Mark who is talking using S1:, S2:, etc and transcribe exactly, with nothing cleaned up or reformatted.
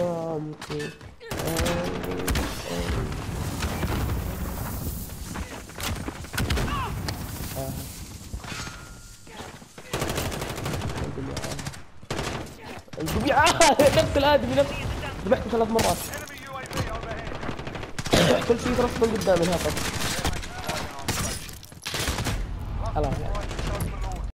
S1: كرامتي. الجميع نفس الادمي نفس ذبحته ثلاث مرات. كل شيء يضرب من قدامي هذا. خلاص